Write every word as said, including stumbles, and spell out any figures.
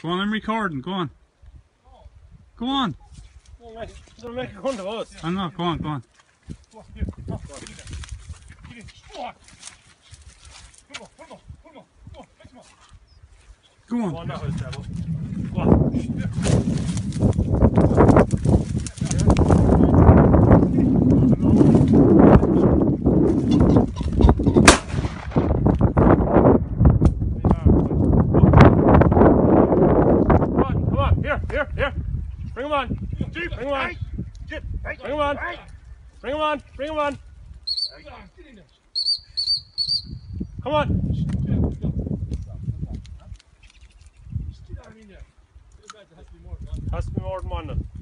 Go on, I'm recording. Go on. Go on. Don't make it come to us. I'm not. Go on, go on. Go on. Go on, that was devil. Go on. Here, here, here. Bring him on. Bring him on. Bring him on. Bring him on. Bring him on. Come on. Has to be more than one then.